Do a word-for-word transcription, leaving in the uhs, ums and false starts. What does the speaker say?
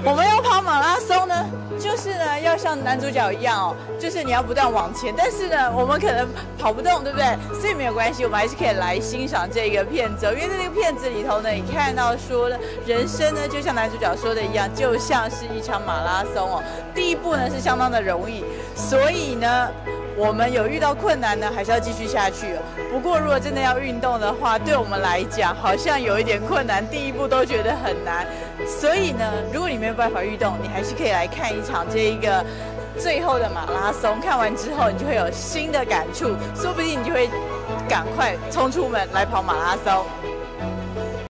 我们要跑马拉松呢，就是呢要像男主角一样哦，就是你要不断往前，但是呢我们可能跑不动，对不对？所以没有关系，我们还是可以来欣赏这个片子，因为在这个片子里头呢，你看到说的人生呢，就像男主角说的一样，就像是一场马拉松哦。第一步呢是相当的容易，所以呢。我们有遇到困难呢，还是要继续下去哦。不过，如果真的要运动的话，对我们来讲好像有一点困难，第一步都觉得很难。所以呢，如果你没有办法运动，你还是可以来看一场这一个最后的马拉松。看完之后，你就会有新的感触，说不定你就会赶快冲出门来跑马拉松。